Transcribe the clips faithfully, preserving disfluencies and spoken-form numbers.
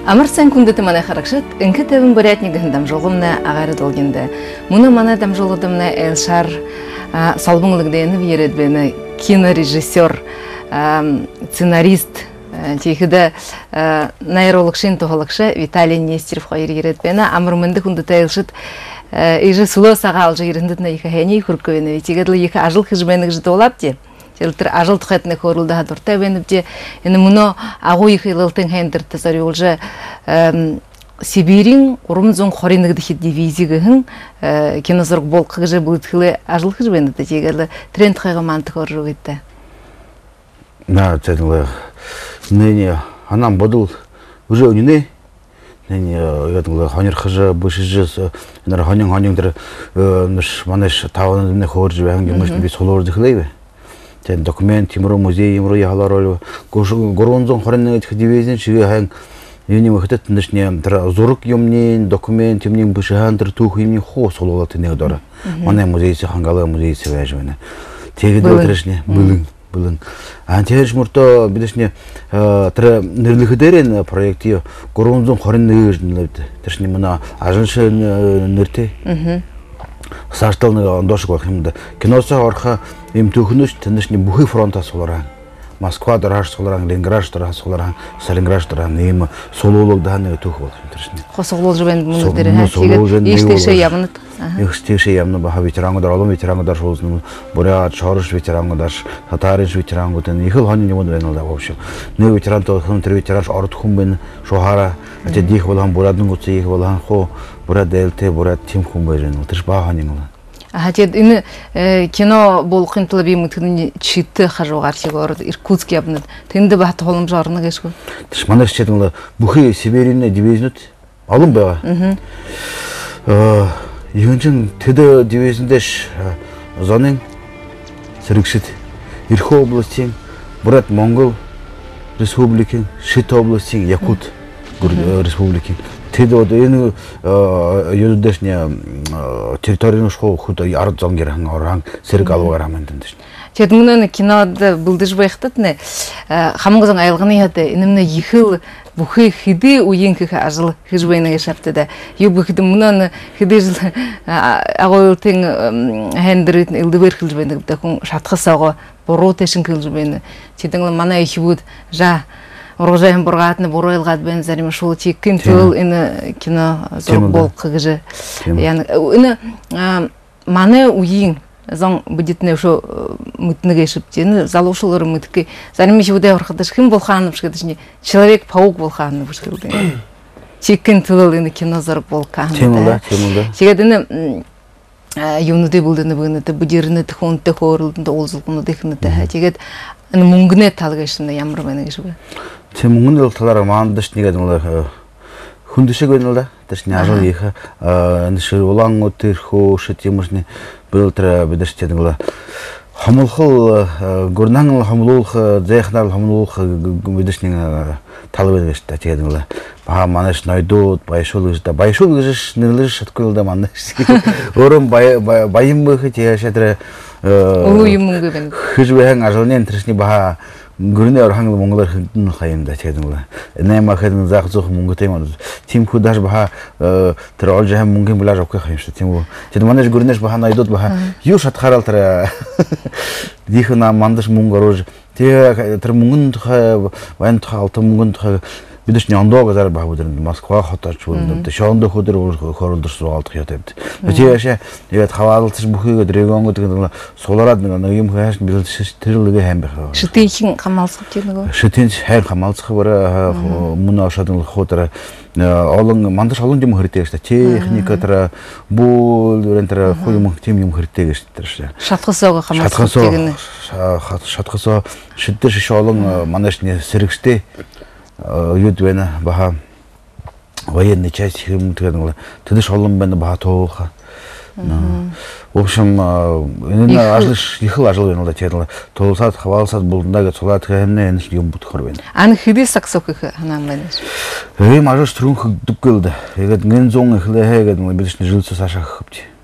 Амарсан күндеті мана харакшат, инкі тәбін бұрятнигін дамжолымна ағары долгенді. Мұны мана дамжолыдымна Элшар салбыңлығдені вередбені кинорежиссер, сценарист, тейхіді найролықшын тұғылықшы Виталий Нестеров қойыр ередбені. Амырмынды күндеті Элшит ежі сұлы саға алжы еріндітіна екі әне күркөйіні. Тегеділі екі ажыл қыжбенік жыды олап де. Желтір ажыл тұқетіне көрілді ғадырта беніпте. Ені мұны ағу екі елілтің хәндір тәсәрі олжа Сибирин урумзон хоринығды дивизигіхін кинозорг бол қығжы бұлытқылы ажыл қыжбеніпті тегелі тренд қайғы манты көріп етті. На, тәділі, нәне, анам бодыл уже өніне, нәне, ядылы, ханер қыжы, бұшыжыз, ханен-ханендір, манаш тауынымны қоржы бәңге мүшін бей солуырды қылайбы. Документ, Тимуру музей, Тимуру яғала ролі. Горонзон хоринның еткі дивизин, шығы әң Юни выходит нынешние зорук юмнин, документ юмнин бушахан тух юмнин хо солола тенеудора. Мане музейси хангалы музейси вяжвene. Теги дотрешне былын былын. Антеж мурто бидешне тра нерлихдерен проекти Горонзон хоринны жнлет. Тешне мына ажыншы нерте. Сашталны ондош кохимда. Киноса орха им тухнуш тенешне бухи фронта солара. Москва дорож соларан, Ленинград дорож соларан, Сталинград дорож, нейм сололог данные тухол. Хосолол жбен мундере, тиге иштеше ямнат. Иштеше ямна баха ветерангу даралом ветерангу даш олзну, бурят шорыш ветерангу даш, татариш ветерангу тен. Ихил хани не буду венал да в общем. Не ветеран то хм три ветеран арт хумбен шохара, эти дих волан бурадну гуци их волан хо бурат делте бурат тим хумбен. Тиш баха не мала. Хатед ины кино бол қинтылы беймітінің читті қажуғар шегі орды Иркутск ябынады. Тенді бақты қолым жарына кешкі? Тішманы шетіңлі бұхи Сибиріне дивизинут алым бәға. Егіншін теді дивизіндеш зонын сірікшіт. Ирхо областың, Бурат Монгол республикин, Шит областың, Якут республикин. Теді оды ені юддешне территорияны шоу хута ярд зонгерхан оран сирк алуға рамандындыш. Теді мұны кинода бұлдыш байықтатыны хамыңызың айылғаны еді, інімні ехіл бұхы хиды уйенкі ажыл хижбайны ешапты да. Ю бұхыды мұны хиды жыл ағойылтың әндіретін үлді бір хилжбайны шатқы сауға бору тешін хилжбайны. Тедіңлі мана ехі бұд жа Урожаем бургатны буройлгат бен зарим шул тикин тыл ины кино зор бол кыгыжы. Яны ины маны уйин зон будитне шо мытны гешиптени залушулары мытки. Зарим жуде аркадаш ким болханып шкедишни человек-паук болханып шкелди. Тикин тыл ины кино зор бол кан. Темуда, темуда. Сегедини юнуде булдыны быны будирны тхонте хорулдында олзулкуну дехны та. Тегет мунгне талгашында ямар баны гешбе. Те мунгне талара мандыш негединлер хундышы гөнөлдө тешне ажыл ехе ниши улан отыр хо шетимышны былтра бедештединлер хамулхыл горнангыл хамулх зехнал хамулх бедешнеге талбы беште тегединлер ба манаш найдут байшул гыжда байшул гыжыш нерлыш шаткылда манаш орым байым быхы тешетре улуймунгы бен хыжбең ажылнен трешне ба Гүріне орхаңыл мұңғылар хүндін қайымда тегдіңлі. Нәйма қайдың зақ зұқ мұңғы теймады. Тим күдаш баға түрі ол жәхем мұңғын бұла жауқы қайымшты. Теді манаш гүрінеш баға найдот баға ю шатқарал түрі дейхі на мандыш мұңғар ожы. Түрі мұңғын тұқа, байын тұқа, алты мұңғын тұқа Бидеш не андога зар ба буден Москва хотач буден. Те шондо ходыр хорулдыр су алтық ятебди. Бете ше evet хавалтыш бухыга дрегонго деген соларад мен ем хаш бил тирилге хембе. Шитин камалсып тенего. Шитин хер камалсып бара муна шадын хотра алың мандыш алың дем хритеште техника тра бул рентра хуйм тем юм хритеште. Шатқысога камалсып деген. Шатқысо шиттеш шалың манаш не сириксте Юдвена баха военный часть химтгенла. Ты шалом бен баха тоха. В общем, инна ажлыш ихыл ажыл венла тедла. Толсат хавалсат булдага солат хемне энш юм бут хорвен. Ан хиди саксокы ханамленеш. Эй мажыш трунх дукылды. Егет гензон ихле хегет мы бидишне жилцы саша хыпти.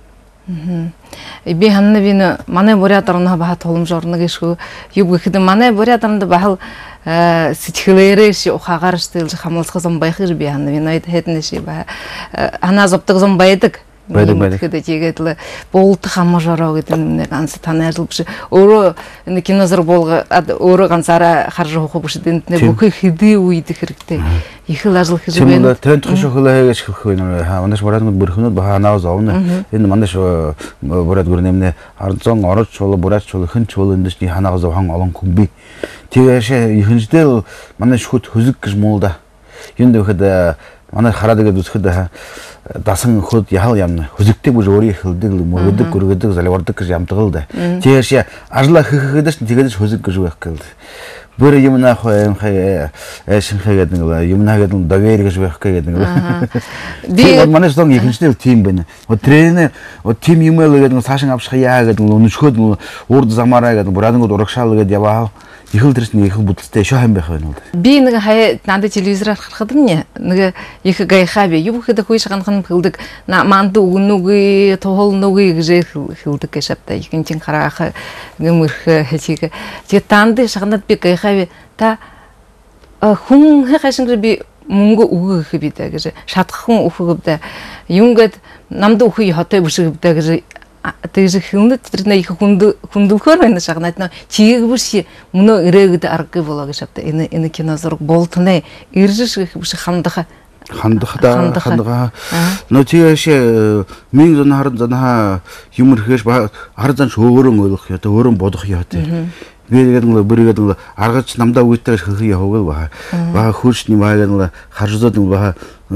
Би ханна вина мане бурятарна баха толум жорна гешгө юбгэхэд мане бурятарна бахал сэтгэлээрээс ухагарстэл хамлцсан байхэр би ханна вина хэднэши ба ана зоптогсон байдаг байдаг байдаг гэдэг жигэд л болт хамажороо гэдэг нэг ганц танайрл биш өөрөө энэ кинозэр болго өөрөө ганцаараа харж ухах биш энд нэг бүхий хэдий үед хэрэгтэй их л ажил хийж байна. Тэнд хөшөглөө гэж хэлэх вэ? Ха манайш бурад бүрхнүүд баха нааз овно. Энэ манайш бурад бүрнэмнэ арзон орож чул бурад чул хэн чул эндшний ханаагаз хан олон хүмби. Тэгээш ихэнхдээ манайш хөт хөзөг гэж муулда. Юунд гэхэд манай хараад гэдэг үсгэд дасан хөд яхал ямна хөзөгтэй бүр өөрийн хэлдэг мөрөдөг гөргөдөг залвардаг гэж ямдаг л да. Тийш ажлаа хийхээдээс тэгээд хөзөг гэж байх гэл. Бүр юм наах юм хай эшинхэ гэдэг нэг юм наагаад дагэр гэж байх гэдэг нэг. Би манай сон ихэнхдээ тим байна. О тренер о тим юм л гэдэг цаашин авчих яа гэдэг өнөчхөд урд замаараа гэдэг бурангууд урагшаал гэдэг яваа. Ихэл дэрс нэг их бүдэлтэй шоо хам байх байна уу? Би нэг хай надад телевизээр харахад нь нэг их гайхаби юу гэхэд хөөш ганхан хэлдэг манд үгнүги тухол нүги гэж хэлдэг гэж шатта ихэнчин хараах гэмэрх хэлхийг тэгээ танд шахнад би гайхаби та хүн хайшин би мөнгө өгөх би дэ гэж шатхан өгөх бдэ юнгэд намд өгөх хотой бүшиг бдэ гэж тэгж хүндэт тэр нэг хүнд хүндөхөр байна шагнаад нөө чигийг бүш мөнөө ирээгэд аргагүй болоо гэж авта энэ энэ кино зураг болтны иржиш гэх бүш хандах хандах да хандах нөө тийш минь зэн харан зэнха юмэр хэш хар зан шөөрөн ойлгох яа өөрөн бодох яа тэ би гэдэг нь бүрийгээд нь аргач намдаа үйтэй хөх яваг ба ба хуршны маяг нь харжууд нь ба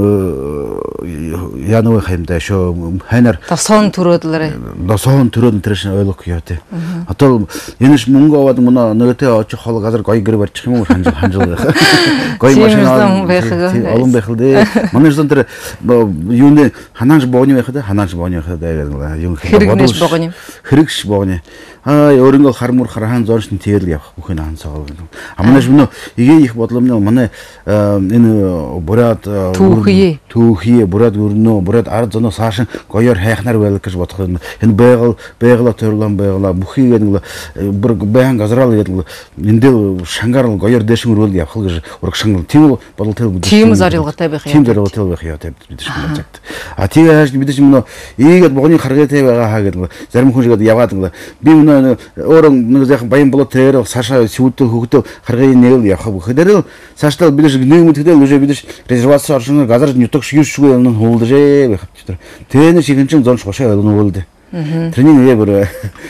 яануу хаймдаа шоо хайнаар досон төрөөдлөрэ досон төрөөд тэрш ойлгох яа тэ одоо энэш мөнгө аваад мөн нөгөөтэй очих хол газар гоё гэр барьчих юм уу ханж ханж гоё машин олон байх л дээ манай зэн тэр юуны ханаанч бооны байх дээ ханаанч бооны байх дээ юм хэрэгнэш бооны хэрэгш бооны аа өөрөнгө хармур хархан зорч тэгэл явах бүхэн анцаа. Амнаш мөн игээ их бодломны манай энэ бурад түүхий түүхий бурад өрнөө бурад ард зөнөө цаашин гоёор хайхнаар байл гэж бодох энэ байгаль байгалаа төрлөн байгалаа бүхий гэдэг бүр баян газрал гэдэг эндээ шангаар гоёор дэшин өрөөл явах гэж урагшин тийм бодол тэл тийм зорилготой байх юм. Тийм зорилготой байх юм бид чинь бодож. А тийгээс бид чинь мөн ийгээд богны харгатай байгаа хаа гэдэг зарим хүн шиг яваад би мөн өөрөө нэг зайхан баян болоо тэр саша сүйдээ хөгдөө харгын нэг явах бүхэдэр цаашдаа бид шиг нэмэгдэхдээ үгүй бид резерваци оршин газар нютагш юушгүй юм хуулдажээ байх тэр тэн шигэнчин зон шошоо ойлгоно үү тэрний нэ бүр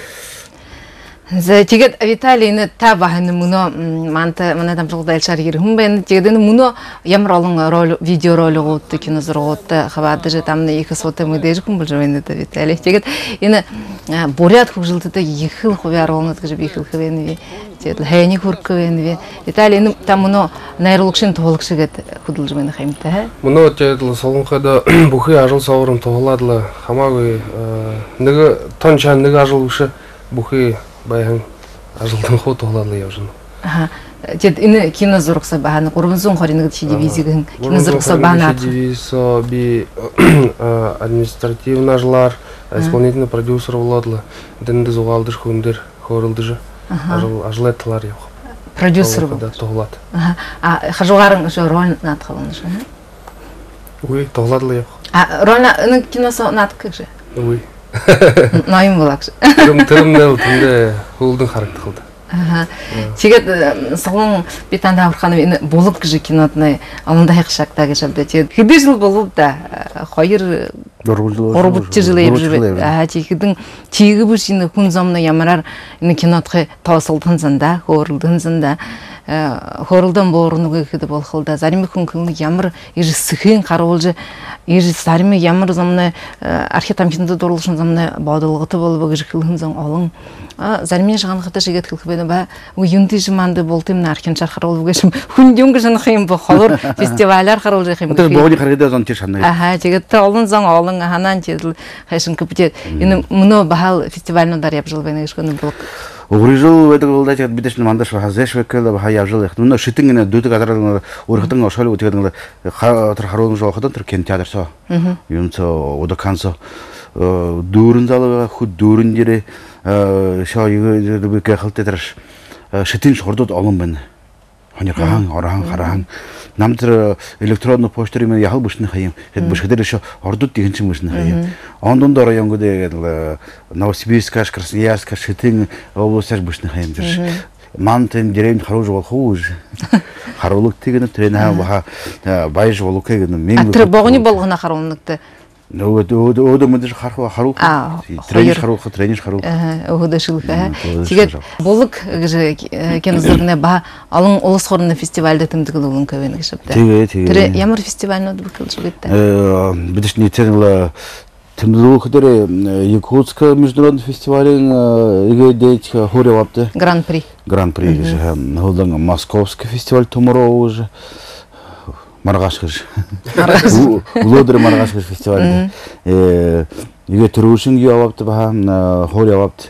за тэгээд Виталий энэ та бахан мөнөө манта манай дамжуулгад айлшаар хэр хүн байна тэгээд энэ мөнөө ямар олон рол видео ролгууд кино зургууд хаваадж тамны их асуудаг мэдээж хүн болж байна да Виталий тэгээд энэ буряд хөгжилтэд их л хувиар болно гэж би хэлэх байна тэгээд хайны хөрөх байна Виталий энэ та мөнөө найруулагчийн туулах шигэд хөдөлж байна хэмтэй мөнөө тэгээд солонход бүхий ажил соврон туулаад л хамаагүй нэг тон чан нэг ажил биш бүхий баян ажилтан хуу туулаад явж байна. Аа. Тэгэд энэ кино зурагсаа баана гурван зуун хорин нэг дивизийн кино зурагсаа баана. Дивизио би административный ажлаар исполнительный продюсер болоод дэнд зугаалдыр хүндэр хөөрөлдөж ажил ажлаа талаар явах. Продюсер болоод туулаад. Аа. А хажуугаар шоо рол наадах болно шүү. Үгүй туулаад л явах. А рол нэг киносоо наадах гэж. Үгүй. Ноён болагш. Тэрэм тэрэмнэл тэндээ хөлдөн харагдах л да. Аа. Тэгээд согон би танд аврахын энэ булаг гэж кинод нэ олондоо хайх шагтаа гэж авдаа. Тэгээд хэдэн жил болов да хоёр гурван жил явж аа чихэдэн чигэвш энэ хүн зомно ямараар энэ кинодхы тоосолдхон занда хөөрөлдөн занда хөөрөлдөн буурныг гэхэд болох л да зарим хүн хүн ямар ирсэхэн харуулж ир зарим ямар зомно архитектурын дурлалшин зомно бодолготой болов гэж хэлхэн зон олон зарим шаганахтай шигэт хэлэх байна ба юндиш манд болт юм архин чархаруул гэж хүн юм гэж санах юм бо холор фестивалаар харуулж юм. Тэр богны харагдаад зон тийш ханаа. Аа тэгээд олон зон олон ханаан жил хайшин көптэй энэ мөнөө бахал фестивалнуудаар явж байна гэж гэнэ блог. Урижул это голда чат битешне мандаш ва зеш векел ва явжыл яхт. Ну шитингне дөтө кадралар урхтын ошол утегден хатыр харолун жолходан тур кен театр со. Юмцо одакансо дурун залы худ дурун дире шо юг бек халтетрш шитин шордот алын бен. Ханьгаан орхан хараан намтер электронный почтаримен яхал бушны хаим. Эт бушхедер еще ордут тигенчи бушны хаим. Ондон дора янгуде Новосибирская, Красноярская, Шитин областях бушны хаим. Мантен деревень харуж вол хуж. Харулук тигене трена ва байж волук тигене мен. Атыр богони болгона харулныкты. Ну это это это мы даже хару хару. Тренер хару тренер хару. Ага, это шилка. Тигет болук же кензерне ба алың улус хорны фестивальда тымдыгыл улун көбен кешепте. Тиге тиге. Тире ямар фестивальны да быкыл жибетте. Э, бидишни тенла тымдыгыл кдере Якутск международный фестивален иге дейт хоревапты. Гран-при. Гран-при же. Холдан Московский фестиваль тумро уже. Маргашкыш. Лодыр Маргашкыш фестиваль. Э, иге турушин явапты ба хор явапты.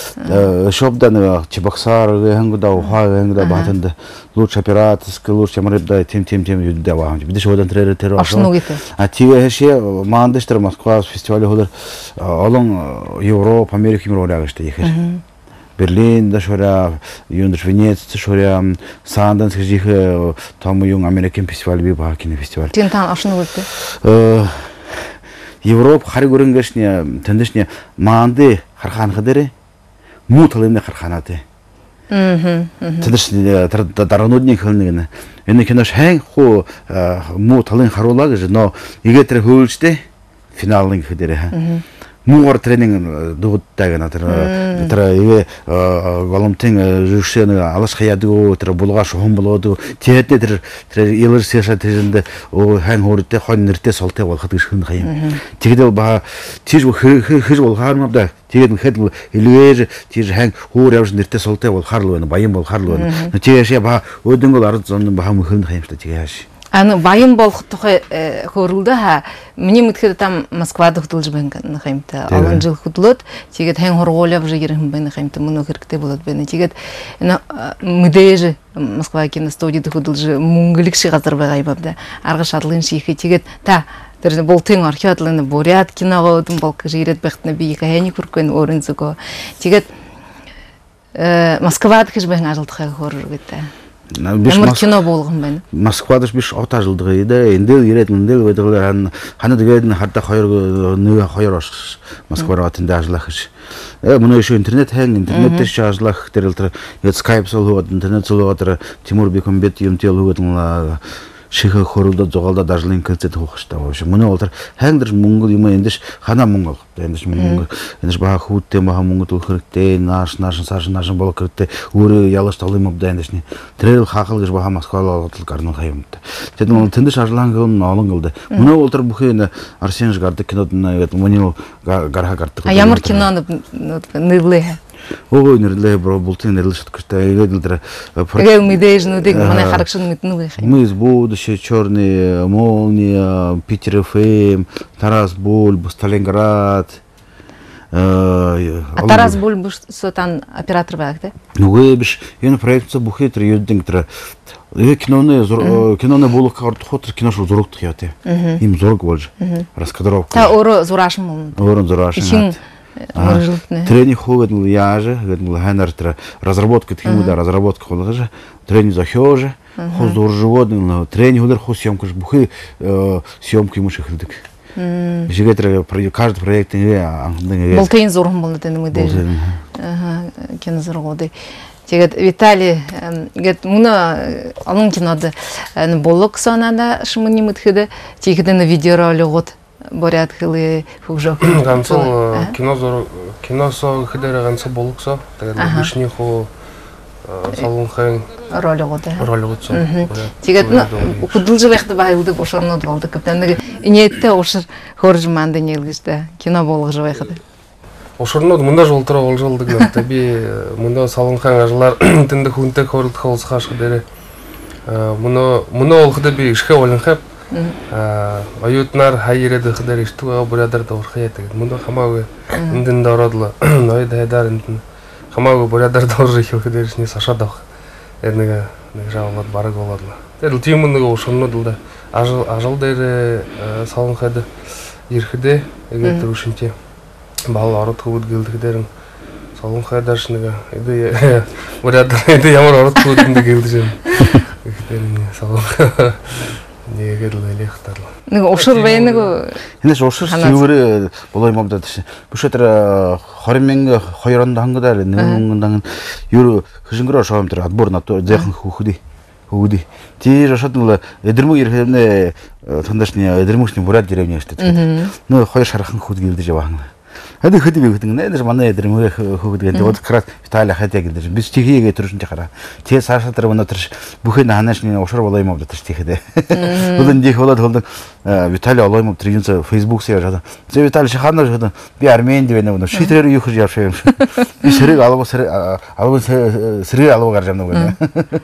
Шопдан Чебоксар гангуда уха гангуда батында лучший операторский лучший марыбда тем тем тем юддава. Бидеш одан тренер террор. А тиге хеше мандыштыр Москва фестивале холдар алың Европа, Америка миролягышты ехер. Берлин да шора, юндаш Венеция шора, Санданс жихе там юн Американ фестиваль би ба кино фестиваль. Тентан ашны өтті. Э Европа хари көрінгешне, тендешне манды хархан хадере, муталымне харханаты. Мгм. Тендешне даранудник хылныгыны. Эне кинош хэн хо муталын харулаг же, но игетре хөлчте финалын хадере. Муар тренинг дугуттаган атыр тра иве голомтен жушен алаш хаядыгы тра булгаш хом болоду театте тра тра илер сеша тежинде о хан хорте хоннерте солте болхат гышын хайм тигедел ба тиж хыж бол хармабда тигедел хедл илеж тиж хан хор явжнерте солте бол харлуны байым бол харлуны тигеше ба өдөнгөл арыз зонун ба хам хын хайм шта тигеш. Аны байым болох тухай хорулды ха. Мне мытхы там Москвада худылж бен нахаймта. Алын жыл худылот. Тигет хэн хорголя вже ерем бен нахаймта. Муну хиркте болот бен. Тигет мыдеже Москва киностудияда худылж мунгыликши газар байгайбабда. Аргы шатлын шихи тигет та тэр бол тэн археодлын бурят киного дум болк жирет бехтне би каяни куркөн орынзуго. Тигет Москвада хиж бен ажылтхай хорургыта. Ямар кино болгон бен. Москвада биш ата жылдыгы иде. Эндел ирет мендел ведерлер хана дегедин харта хайр нуга хайрош Москвага тында ажлахыш. Э муну еще интернет хэн интернет теш ажлах терилтер. Ет Skype солу интернет солу атыр Тимур Бекмбет юмтел угатла шиха хорулда жогалда дажлын концерт хохшта вообще. Муну олтар хэндер мунгул юма эндеш хана мунгул. Эндеш мунгул. Эндеш ба хутте ма мунгул tulхырыкте наш наш саш наш болкырыкте уры ялыш талым обда эндешни. Трел хакыл гыш ба Москвага отыл карны хайымты. Теден тендеш ажлангын алынгылды. Муну олтар бухена Арсен жгарды кинодын мунил гарха картты. А ямар киноны нылы. Ой, нерле бро бултын нерле шуткышта игедилдер. Эге умидежну дег мана харакшын митнылы. Мы из будущего, черные молния, Питер эф эм, Тарас Бульб, Сталинград. А Тарас Бульб сотан оператор баг, да? Ну гебиш, ен проектса бухетер юддингтер. Эге киноны киноны болук карт хотыр кино шу зорук тыяты. Им зорук болж. Раскадровка. Та ору зурашым болду. Ору зурашым. Тренинг хогадыл яжы, гадыл ханартра разработка тхимуда разработка холгажы, тренинг захёжы, хозур животный, тренинг удар хоз съемка бухы съемки мушихрдык. Жигетра каждый проект не Болтейн зоргун болду тени мыдэ. Ага, кино зоргоды. Тегет Виталий гет муна алын киноды болок санада шымыни мытхыды, тегеден видео ролигот. Борят хылы хужок. Ганцол кино зор кино со хидера ганцол болукса, тэгээд бишний хо салон хэн роль года. Роль года. Тэгээд худулжы вахта байлды бошорнод болду. Каптанды ниетте ошыр хоржманды нелгисте кино болгы вахта. Ошорнод мында жолтора болжолдук таби мында салон хэн ажлар тинде хунте хорд холс хаш хидере. Муно муно олхда би ишке олен хэп аюутнаар хайрээд ихдэр ертугаа брадар дөрхээ тэгээд мөн хамаагүй эндэн дородлоо ноёд хайдар эндэн хамаагүй бурядар должны хийх дээрс не сашаад авах. Нэг нэг жаалаад бараг болоод л. Тэр тийм нэг ушгнууд л да ажил ажил дээр солонхад ирэхдээ ингээд төвшинтэй баал ороод хөвд гэлдэх дээр солонхадаш нэг эдээ бурядар эдээ ямар ороод хөвдөнд гэлдэж байна. Гэхдээ солонх нэгээр л элехтар. Нэг ушур байна нэг энэс ушур юугээр болоо юм даа тийм. Бүшэтэр двадцать мянга хоёр онд хангадаар нэг дан юур хшингроо шоомтер адбор нато зэхэн хүүхди хүүхди. Тэр шат нэг эдэрмэг ирэхнээ тандашны эдэрмэгчний бурад деревня шүү дээ. Нөө хоёр шархан хүүхд гэлдэж явахан. Хadi хөдөө би гэдэг нэ манай эдэрмэг хүүхд гэлдэж вот крат Итали хатя гэлдэж biz тихигээ төрөшнж хараа. Тэгээ цаашаа тэр өнөтер бүхэн ханаашны ушур болоо юм даа тийхээ. Бүгд дих болоод холд Виталий олоо юм тэр юуса Facebook сая жаа. Зэ Виталий шаханаа жаа би армейнд байна өнө шитрээр юу хийж явшаа юм шиг. Би сэрэг алуу сэрэг алуу сэрэг алуу гарч явна гэнэ.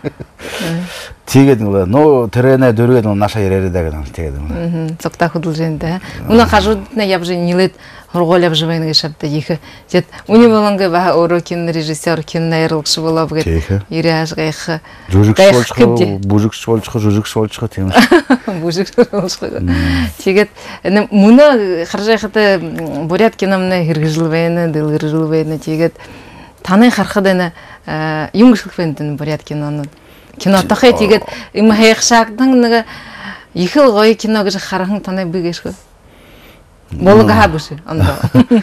Тэгээд нөө тэрэнэ дөрөд наша ярээд байгаа юм тэгээд. Цогта хөдөлжэндэ. Үнэ хажуудна явж нилээд хургуулав живээн гэж шавда их. Тэгэд үний болонгээ ба өөрөө кино режиссер кино ярилгч болов гэд ирээс гайх. Жүжигч болж, бүжигч болж, жүжигч болж тийм үү. Бүжигч болж. Тэгээд мөнө харжахад бурят киномны хэрэгжилвэн, дэлгэржилвэн тэгээд таны харахад энэ юм гүшгэлвэн бурят кинонууд. Кинотохой тэгээд юм хайх шаагдан нэг их л гоё кино гэж харахан таны бигээшгүй. Болго хабуш андаа.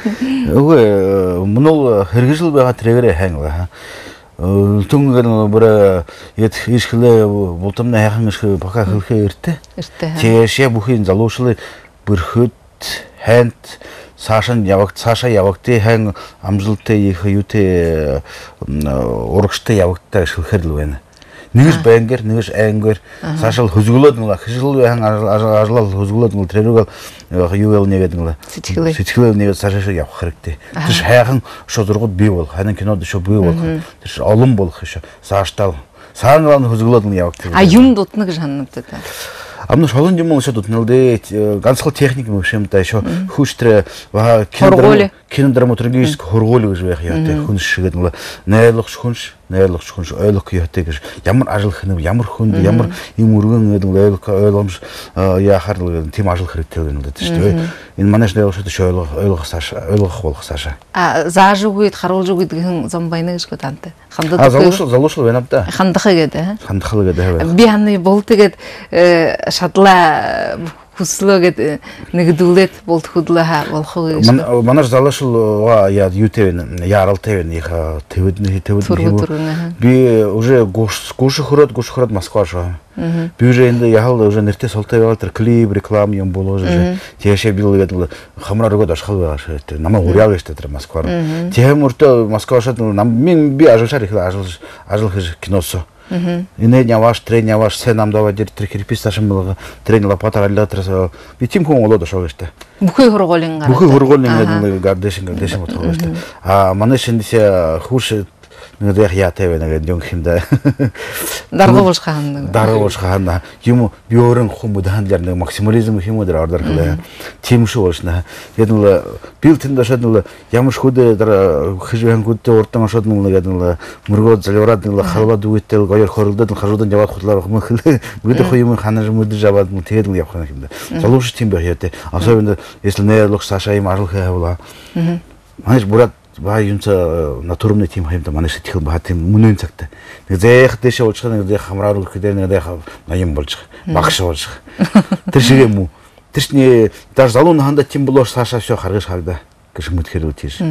Үгүй мөн хэрэгжил байгаа трэгэрэ ханга. Түнгээр бүр яд ишгэлээ бултамны хайхан иш бака хэлхээ эртэ. Эртэ. Тийшээ бүхийн залуушлыг бүрхэд хант цаашаа явагт цаашаа явагтээ хан амжилттай их юутэй урагштай явагтаа шилхэр л байна. Нэгж бангэр нэгж ангэр цаашаа хөзгөлөөд нэг хижил хан ажлал хөзгөлөөд нэг тэрүүг юу ял нэгэд нэг сэтгэлээ сэтгэлээ нэг цаашаа явах хэрэгтэй. Тэр хайхан шудрагууд бий болох хайна кинод шо бий болох тэр олон болох шүү. Цаашдаа саанаа хөзгөлөөд нэг явах. А юм дутна гэж ханамтай. Амна шолон юм уу шууд нэлдэ ганцхан техник юм шиг юм да шо хүчтрэ кино кино драматургический хургуул гэж байх яа тэг хүн шигэд нэг найрлагч хүнш найрлагч хүнш ойлгох яатай гэж ямар ажил хэнэ ямар хүнд ямар юм өргөн гэдэг ойлгох ойлгомж яахаар тийм ажил хэрэгтэй байна гэдэг шүү дээ. Энэ манайш найрлагчд шо ойлгох ойлгох цааш ойлгох болох цаашаа. А заажгүй харуулж гэдэг зам байна гэж тантай. Ханддаг. А залуушл залуушл байна да. Хандах гэдэг. Хандах гэдэг. Би ханы бол тэгээд шадлаа хүслөөгээд нэгдүүлээд болт хөдлөө болох уу гэж. Манайш залуушл яа юутэй байна. Яаралтай байна. Их твэдний твэдний. Би уже гуш гуш хөрөөд гуш хөрөөд Москва шоо. Би уже энэ яхал уже нэртэй султай яваад тэр клип реклам юм болоо уже. Тийшээ би л гэдэг хамраар өгөөд ашхал байгаа шүү. Тэр намайг уряав шүү тэр Москваар. Тийм өртөө Москва шат нам би ажуулшаар их ажил ажил хийж киносоо. Энэ яваш трен яваш се нам даваад тэр хэрписташин болго трен лопата галлатрас би тийм хүн болоод шоо гэжтэй. Бүхий хургуулын гараад. Бүхий хургуулын гэдэг гардешин гардешин бодох гэжтэй. А манай шиндээ хүүш нэг яг яатай байна гэдэг юм хэмдэ. Дарга болж хаана. Дарга болж хаана. Юм би өөрөн хүмүүс хандлаар нэг максимализм юм дээр ордор гэлээ. Тийм шүү болшна. Тэгээд нэг билтэн дашад нэг ямар шүдэ дараа хижвэнгүүдтэй урдан шууд нэг гэдэг мөргөө залураад нэг хаваад үетэй гоёр хоролдод хажуудан яваад хутлаар юм хэлээ. Бүгд их юм ханаж мүдэж аваад тэгээд нэг явах юм хэмдэ. Залууш тийм байх яатай. Особенно если нейрлох саша им арал хэвла. Маш бурад ба юмца натурмны тим хэмдэ манай сэтгэл ба тийм мөнийн цагтай. Нэг зээх дэше уулзах нэг зээх хамраар үрэх дээр нэг зээх ноён болж багш болж. Тэр шиг юм уу? Тэр чинь даже залуун ханда тим болоош цаашаа шо харгаж хагда гэж мэдхээр үтээс.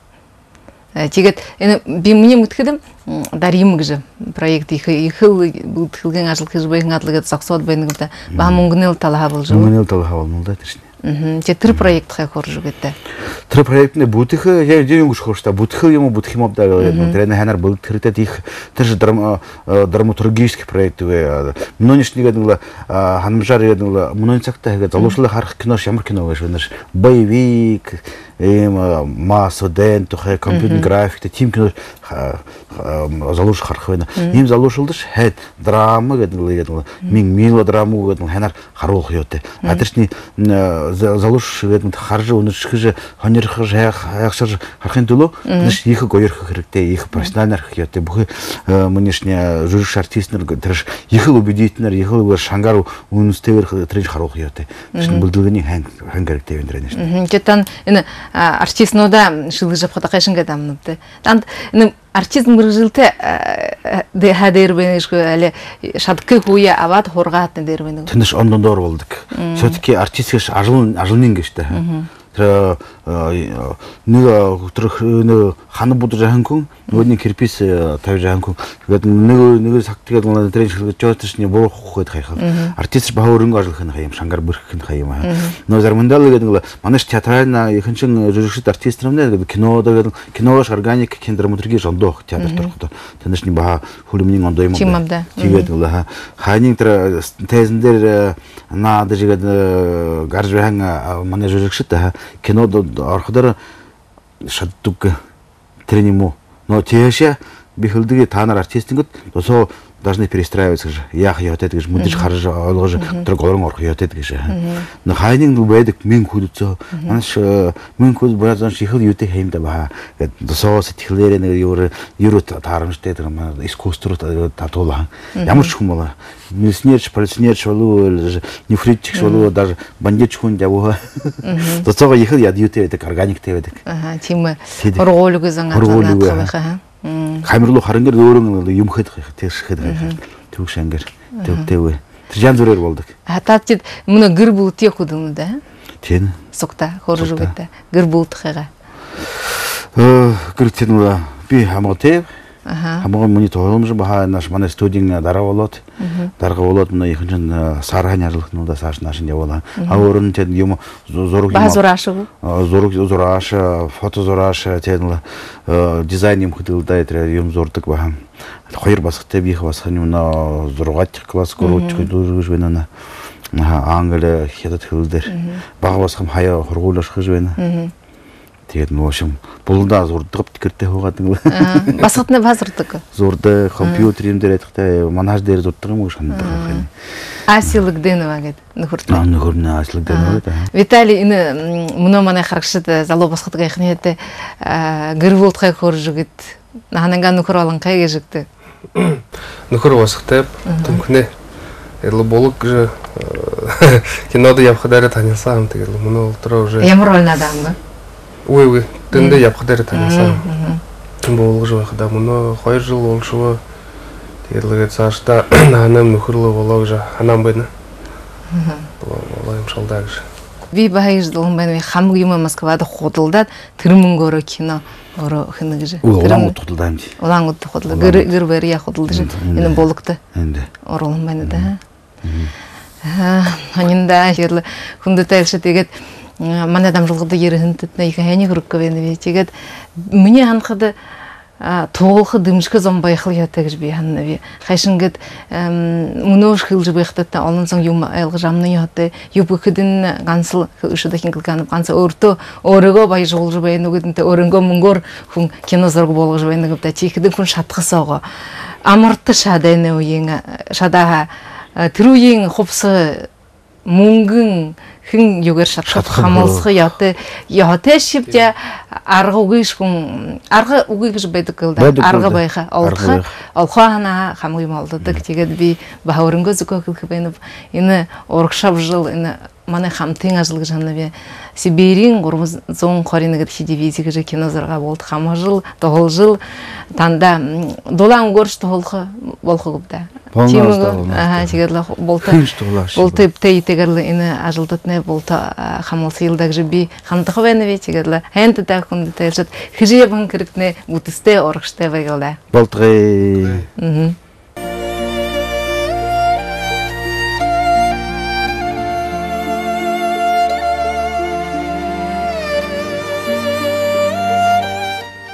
Тэгээд энэ би миний мэдхэдэм дарим гэж проект их их бүтгэлгэн ажил хийж байгаа гадлагад зогсоод байна гэдэг ба мөнгөний талаа болж. Мөнгөний талаа болно да тэр чинь. Мм тэр проект хай хурж гэдэг. Тэр проектны бүтэх яг юм гүш хуршта бүтэх юм бүтэх юм да гэдэг. Тэр ханаар бүгд хэрэгтэй их тэр драматургический проект вэ. Нөнөшнийг нэг ханамжаар гэдэг нэг мөнийн цагтаа хийгээд залуушлыг харах кинош ямар кино гэж байна. Боевик им масса ден тухай компьютер графикте тим кино залуш хархвена им залушылдыш хет драма гэдэг мин мелодрама гэдэг ханар харуул хёте адэрчни залуш гэдэг харж өнөшгөж хонирх хайхшар харахын төлөө нэш их гоёрх хэрэгтэй их профессионалар хёте бүх мөнишня журиш артистнер тэрш их убедительнер их шангар үнстэйгэр трэж харуул хёте бүлдүгэний хан хан хэрэгтэй юм дэрэнэ шүү. Гэтэн энэ артистнуудаа шилжиж хата кайшинга дамнуте. Танд энэ артист мөржилтэй дэ хадэр бэнэшгүй але шадкы хуя аваад хургаат дээр бэнэ. Тэндш ондондор болдог. Все-таки артистгаш ажил ажилнын гэжтэй. Тэр нэг өтрөх нэг хана будж ханкун нөгөөний кирпис тавьж ханкун тэгээд нэг нэг сагт тэгээд манай тренинг шилгэж жоотч не буруу хөхөд хайхал артист баа өрөнгө ажлах нь хаяам шангар бүрх нь хаяам нөө зармандал гэдэг нэг манай театральна ихэнчин журигчд артист нэмнэ гэдэг кино гэдэг кинош органик кинодраматурги жондох театр төрхөд тэндш ни баа хүлэмний ондоо юм тэгээд л хайнин тэр тезэн дээр наад жигэд гарж байгаа манай журигчд кинод орходор шаддаг тренимо но теша бихэлдэг та нар артистингд тосоо должны перестраиваться же яах ётед гэж мэдэж харж ойлгож тэр горон орох ётед гэж на хайнинг байдаг мен хүлцөө манаш мен хүл бразан шихэл юутэй хэмдэ ба гэд тосоо сэтгэлээрээ нэг юу юу таарамжтай тэр маа искусство татуулаа ямар ч юм бол мяснерч полицнерч болов нефритчик болов даже бандитч хүн яваа тосоо ихэл яд юутэй байдаг органиктэй байдаг аа тийм ээ ургуулг зан азанаа хаа камерлуу харангэр өөрөнгө юм хэд тэршхэд төв шангэр төвтэвэ тэр жан зүрээр болдог хатаачид мөн гэр бүлтий хөдөн дэ тийм сукта хоржугта гэр бүлтхэга э гэр тийм би хамаатай хамаа миний тооломж баха наш манай студийн дараа болоод дарга болоод манай ихэнх сархан ярлахнуудаа сааш нааш явуулаа а өөрөнд тийм юм зураг базураш зураг зураш фото зураш тийм дизайн юм хөдөлдөө тэр юм зурдаг баха хоёр басгатай бих басхын юм зургач класс гөрөөч хөдөлгөж байна англи хятад хөлдөр бага басхам хаяа хургуулж хэж байна тэгээд нөөшм булдаа зурдаг гэртээ хуугаад нэг басгатны базурдаг зурдаг компьютер юм дээр ядахтай манаж дээр зурдаг юм уу шандаг байна асилэг дэнэва гэд нөхөрт нөхөрнө асилэг дэнэва Виталий энэ мөнөө манай харагшид залуу басгатдаг ихний хэдэ гэр бүлтхай хөржүгэд нахананга нөхөр олон кай гэжигдэ нөхөр басгатай түнхнэ Эло болог же кинода явхадараа танилцсан тэгэл мөнөө өдрөө уже ямар роль надаа Ой ой, тэндээ явах дээр танилцсан. Болгож байх да мөн хоёр жил болшоо. Тэгэлгээд цаашдаа ханам нөхөрлөө болоо гэж ханам байна. Аа. юм шалдаа гэж. Би бааж дулан байна. Хамгийн юм Москвад худалдаад тэрмөнгөөрөө кино ороо хинэ гэж. Улаангууд худалдаа юм чи. Улаангууд худалдаа. Гэр гэр барья худалдаж энэ болготой. Энд. Оруулан байна да. Аа, ханинда хэл хүндэтэй шиг тэгээд манай дамжуулгад ерөнхийдөө их хайны хөрөг байна би. Тэгээд миний ханахад туулах дэмжих зам байхал яатай гэж би ханна би. Хайшингэд мөнөөш хэлж байхдаа олон сан юм айлгаж амны яатай юу бүхэдэн ганцл өшөдөх инглган ганц өөртөө өөрөөгөө баяжуулж байна уу гэдэнтэй өөрөнгөө мөнгөөр хүн кино зураг болгож байна гэдэг чихэдэн хүн шатгасаага. Амарт шадайны үеийн шадаа тэр үеийн хувс мөнгөн хэн югээр шатах хамаалсах яатай яатай шивдэ арга үгийш хүн арга үгүй гэж байдаг л да арга байха олох олхоона хамгийн молддог тэгээд би бааврангөө зүгөө хэлэх байна энэ урагшав жил энэ манай хамтын ажил гэж хана би Сибирийн гурван зуун хорин гэдэг дивизий гэж кино зурга болд хамажил тогложил танда дулаан горш тоглох болох гүвдэ тийм аа тэгээд болтой болтой тэйтээгэл энэ ажилдтны болтой хамуулсан йылдаг би хандах байна ви тэгээд хэнт та хүнд тайлшд хижээ банк хэрэгтнэ үтстэй урагштай байгалаа болдгой аа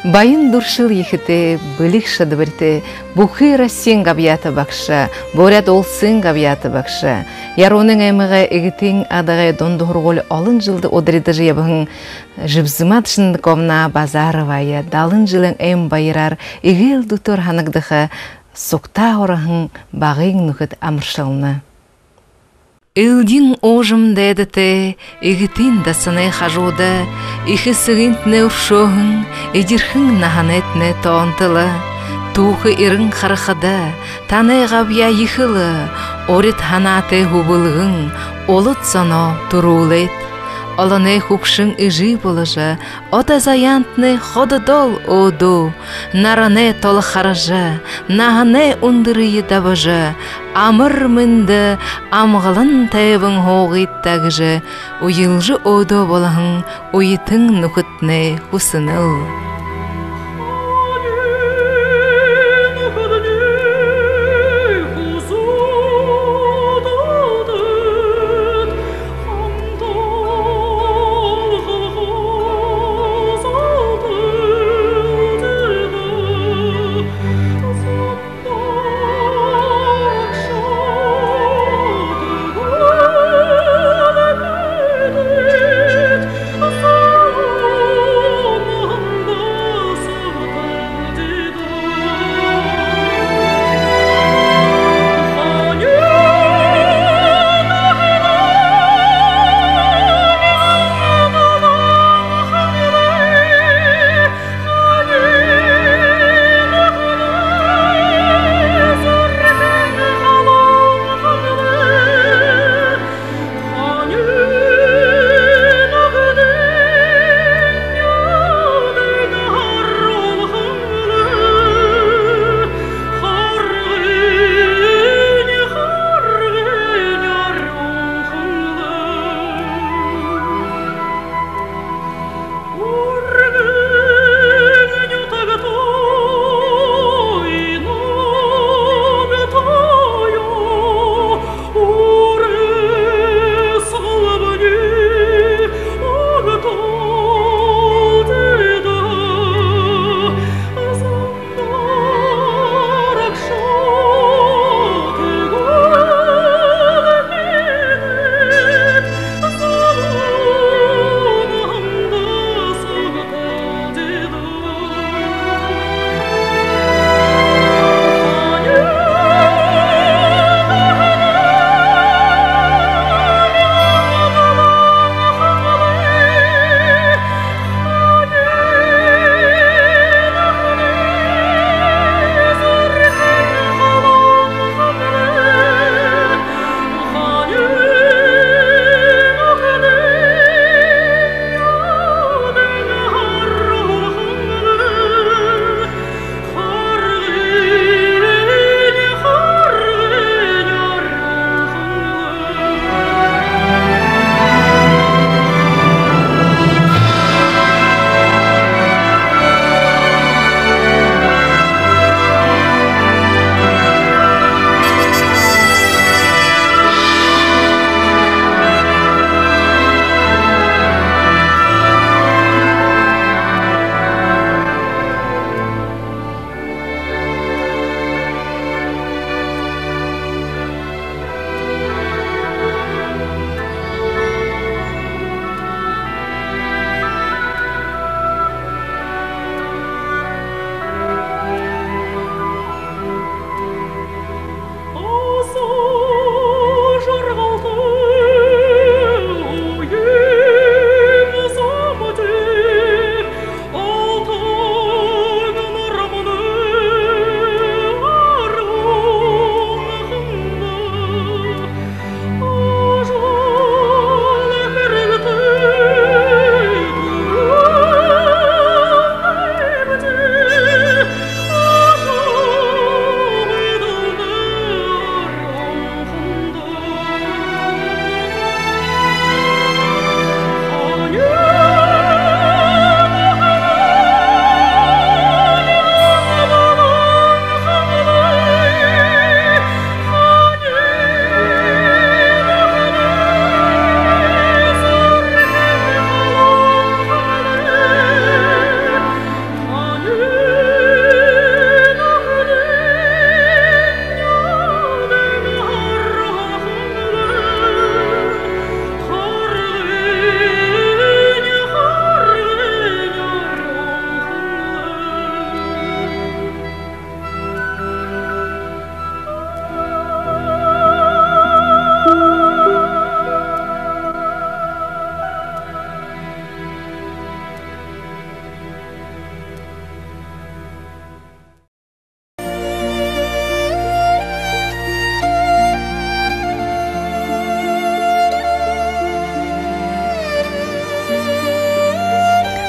Байын дуршыл ехіте, білік шадыбірте, бұқы рассен ғабията бақшы, борят олсын ғабията бақшы. Яроның әміға егітің адағай дондығырғолы алын жылды одырыды жиябығын жібзімат шындықовна базарывайы, далын жылын әм байырар, егіл дұтыр ханығдығы соқта орағын бағың нүхіт амыршылны. Илдин ожым дәдіті, егітін дасыны қажуды, ихі сығынтны ұршоғын, едірхің наханетні тоғынтылы, туғы ирің қарықыды, таны ғабия ехілі, орет ханаты хубылғын, олыт соно тұрулет. Оланы хукшың ижи болыжы, ота заянтны ходы дол оду, нараны толы қарыжы, нағаны ұндырыйы дабыжы, амыр мінді, амғылын тайыбың хоғыт тәгіжі, уйылжы оду болығын, уйтың нүкітні хусыныл.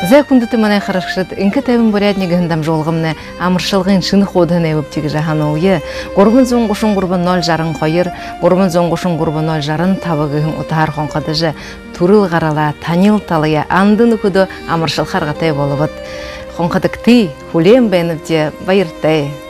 Зэ күндіті мана қарашқышыд, инкі тәбін боряднегі хындам жолғымны амыршылғын шыны қодын әвіптегі жаған ойы. Ғұрбын зоң ғушын ғұрбын нөл жарын қойыр, ғұрбын зоң ғушын ғұрбын нөл жарын табығығын ұтар қонқадыжы. Турыл ғарала, танил талыя, андыны күді амыршыл қарғатай болывыд. Қонқадық ти, хулем бәйініп де байыртай.